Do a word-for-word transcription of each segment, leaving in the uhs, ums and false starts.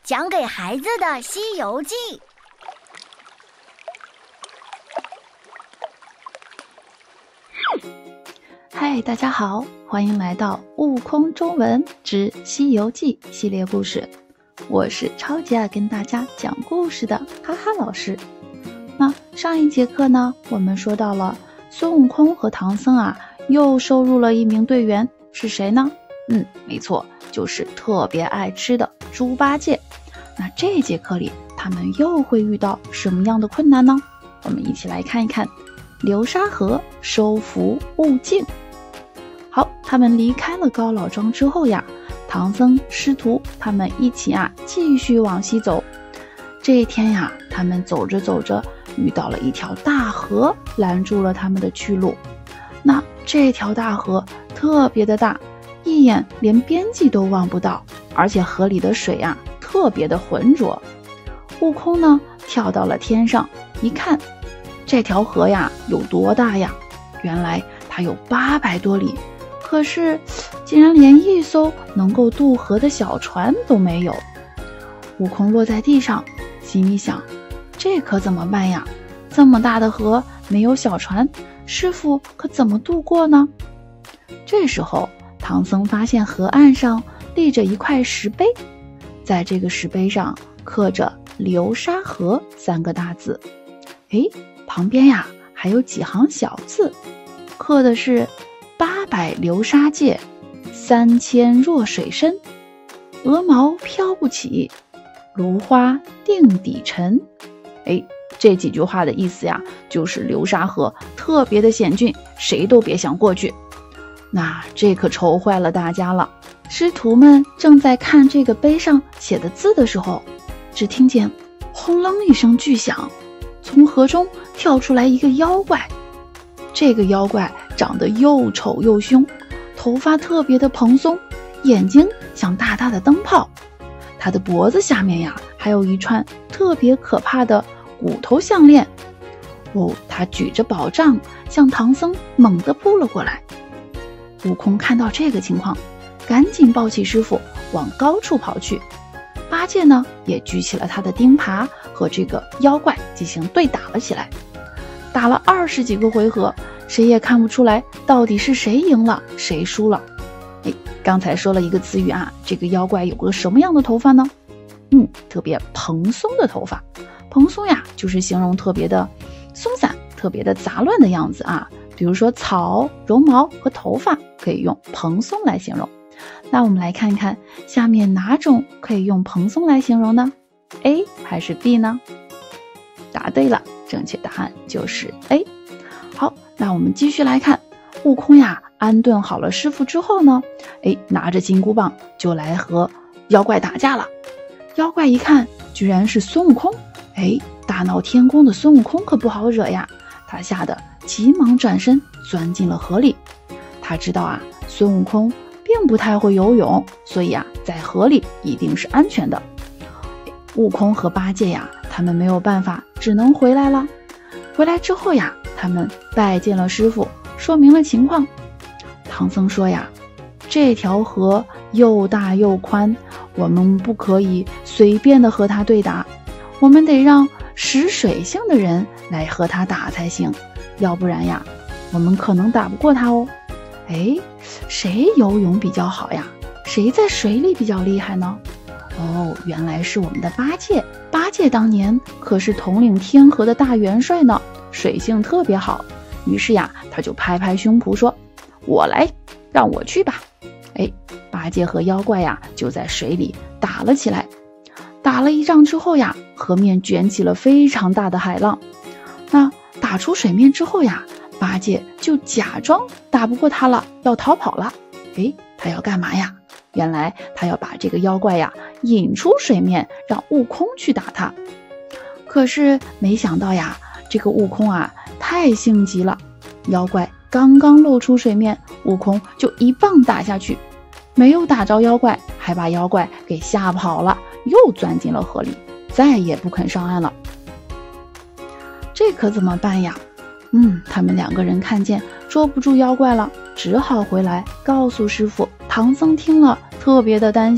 讲给孩子的《西游记》。 嗨，大家好，欢迎来到悟空中文之西游记系列故事。我是超级爱跟大家讲故事的哈哈老师。那上一节课呢，我们说到了孙悟空和唐僧啊，又收入了一名队员，是谁呢？嗯，没错，就是特别爱吃的猪八戒。那这节课里，他们又会遇到什么样的困难呢？我们一起来看一看流沙河收服悟净。好，他们离开了高老庄之后呀，唐僧师徒他们一起啊继续往西走。这一天呀，他们走着走着遇到了一条大河，拦住了他们的去路。那这条大河特别的大，一眼连边际都望不到，而且河里的水啊特别的浑浊。悟空呢跳到了天上，一看这条河呀有多大呀？原来它有八百多里，可是竟然连一艘能够渡河的小船都没有。悟空落在地上，心里想，这可怎么办呀？这么大的河没有小船，师傅可怎么渡过呢？这时候唐僧发现河岸上立着一块石碑，在这个石碑上刻着流沙河三个大字。诶，旁边呀还有几行小字，刻的是八百流沙界，三千弱水深，鹅毛飘不起，芦花定底沉。诶，这几句话的意思呀，就是流沙河特别的险峻，谁都别想过去。那这可愁坏了大家了。师徒们正在看这个碑上写的字的时候，只听见轰隆一声巨响，从河中跳出来一个妖怪。这个妖怪长得又丑又凶，头发特别的蓬松，眼睛像大大的灯泡。他的脖子下面呀，还有一串特别可怕的骨头项链。哦，他举着宝杖向唐僧猛地扑了过来。悟空看到这个情况，赶紧抱起师傅往高处跑去。八戒呢，也举起了他的钉耙，和这个妖怪进行对打了起来。打了二十几个回合，谁也看不出来到底是谁赢了，谁输了。哎，刚才说了一个词语啊，这个妖怪有个什么样的头发呢？嗯，特别蓬松的头发。蓬松呀，就是形容特别的松散，特别的杂乱的样子啊。比如说草、绒毛和头发可以用蓬松来形容。那我们来看看下面哪种可以用蓬松来形容呢？ A 还是 B 呢？答对了，正确答案就是 A。 好，那我们继续来看，悟空呀安顿好了师傅之后呢，哎，拿着金箍棒就来和妖怪打架了。妖怪一看居然是孙悟空，哎，大闹天宫的孙悟空可不好惹呀，他吓得急忙转身钻进了河里。他知道啊，孙悟空并不太会游泳，所以啊，在河里一定是安全的。悟空和八戒呀，他们没有办法，只能回来了。回来之后呀，他们拜见了师傅，说明了情况。唐僧说呀，这条河又大又宽，我们不可以随便的和他对打，我们得让识水性的人来和他打才行，要不然呀，我们可能打不过他哦。哎，谁游泳比较好呀？谁在水里比较厉害呢？哦，原来是我们的八戒。八戒当年可是统领天河的大元帅呢，水性特别好。于是呀，他就拍拍胸脯说，我来，让我去吧。哎，八戒和妖怪呀就在水里打了起来。打了一仗之后呀，河面卷起了非常大的海浪。那打出水面之后呀，八戒就假装打不过他了，要逃跑了。诶，他要干嘛呀？原来他要把这个妖怪呀引出水面，让悟空去打他。可是没想到呀，这个悟空啊太性急了，妖怪刚刚露出水面，悟空就一棒打下去，没有打着妖怪，还把妖怪给吓跑了，又钻进了河里，再也不肯上岸了。这可怎么办呀？嗯，他们两个人看见捉不住妖怪了，只好回来告诉师傅。唐僧听了特别的担心，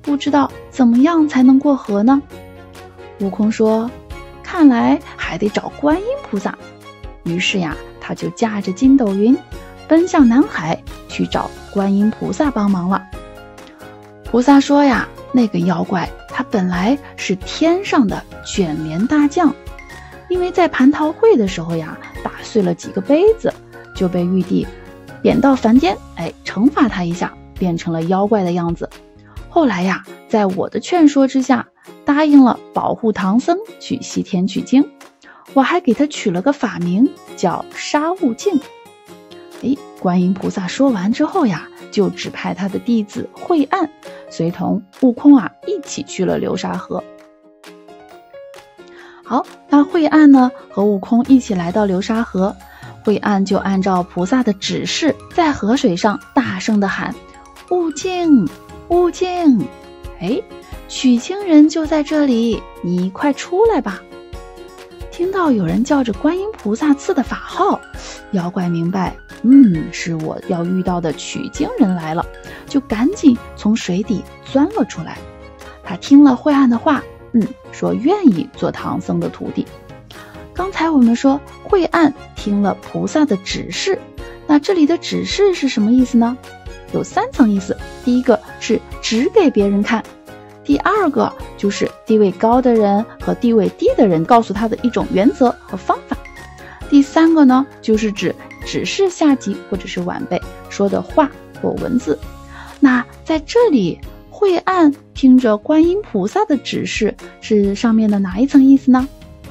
不知道怎么样才能过河呢？悟空说，看来还得找观音菩萨。于是呀，他就驾着筋斗云奔向南海去找观音菩萨帮忙了。菩萨说呀，那个妖怪他本来是天上的卷帘大将，因为在蟠桃会的时候呀，打碎了几个杯子，就被玉帝贬到凡间，哎，惩罚他一下，变成了妖怪的样子。后来呀，在我的劝说之下，答应了保护唐僧去西天取经，我还给他取了个法名叫沙悟净。哎，观音菩萨说完之后呀，就指派他的弟子慧岸随同悟空啊一起去了流沙河。好，那慧岸呢和悟空一起来到流沙河，慧岸就按照菩萨的指示，在河水上大声地喊：悟净，悟净！哎，取经人就在这里，你快出来吧！听到有人叫着观音菩萨赐的法号，妖怪明白，嗯，是我要遇到的取经人来了，就赶紧从水底钻了出来。他听了慧岸的话，嗯，说愿意做唐僧的徒弟。刚才我们说慧岸听了菩萨的指示，那这里的指示是什么意思呢？有三层意思。第一个是指给别人看，第二个就是地位高的人和地位低的人告诉他的一种原则和方法，第三个呢，就是指指示下级或者是晚辈说的话或文字。那在这里，慧岸听着观音菩萨的指示，是上面的哪一层意思呢？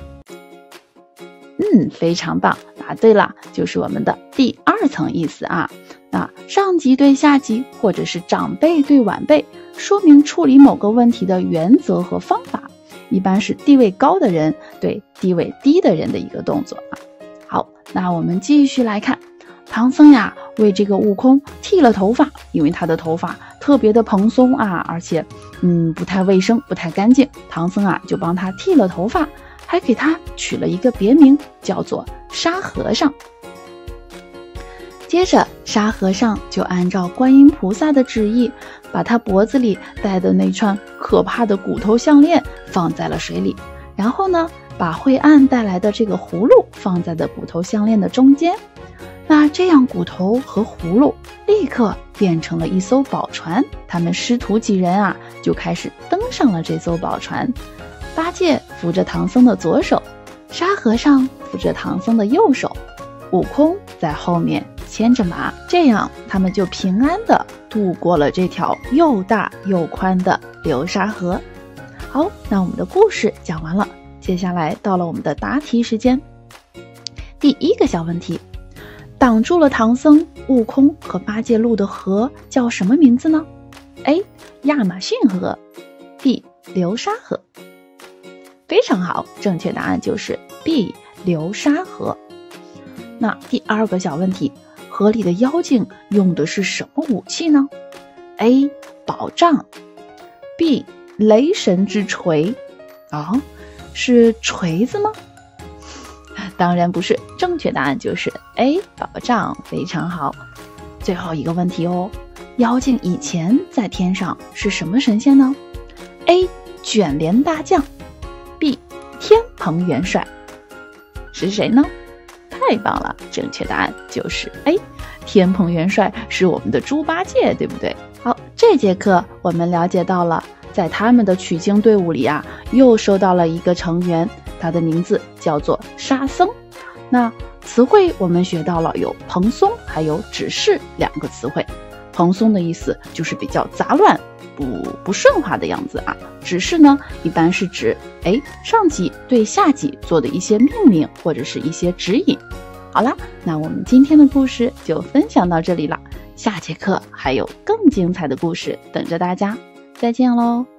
嗯，非常棒，答对了，就是我们的第二层意思啊。那上级对下级或者是长辈对晚辈说明处理某个问题的原则和方法，一般是地位高的人对地位低的人的一个动作啊。好，那我们继续来看，唐僧呀为这个悟空剃了头发，因为他的头发特别的蓬松啊，而且嗯不太卫生，不太干净，唐僧啊就帮他剃了头发，还给他取了一个别名，叫做沙和尚。接着沙和尚就按照观音菩萨的旨意，把他脖子里戴的那串可怕的骨头项链放在了水里，然后呢把慧岸带来的这个葫芦放在了骨头项链的中间。那这样骨头和葫芦立刻变成了一艘宝船，他们师徒几人啊就开始登上了这艘宝船。八戒扶着唐僧的左手，沙和尚扶着唐僧的右手，悟空在后面牵着马，这样他们就平安地渡过了这条又大又宽的流沙河。好，那我们的故事讲完了，接下来到了我们的答题时间。第一个小问题，挡住了唐僧、悟空和八戒路的河叫什么名字呢？ A. 亚马逊河， B. 流沙河。非常好，正确答案就是 B. 流沙河。那第二个小问题，河里的妖精用的是什么武器呢？ A. 宝杖， B. 雷神之锤。啊，是锤子吗？当然不是，正确答案就是 A. 宝杖，非常好。最后一个问题哦，妖精以前在天上是什么神仙呢？ A. 卷帘大将， B. 天蓬元帅。是谁呢？太棒了，正确答案就是 A. 天蓬元帅是我们的猪八戒，对不对？好，这节课我们了解到了，在他们的取经队伍里啊，又收到了一个成员，他的名字叫做沙僧。那词汇我们学到了有蓬松还有指示两个词汇。蓬松的意思就是比较杂乱不不顺滑的样子啊，指示呢一般是指哎上级对下级做的一些命令或者是一些指引。好啦，那我们今天的故事就分享到这里了，下节课还有更精彩的故事等着大家，再见喽。